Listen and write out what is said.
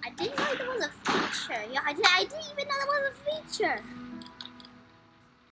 I didn't know there was a feature. Yeah, I didn't even know there was a feature.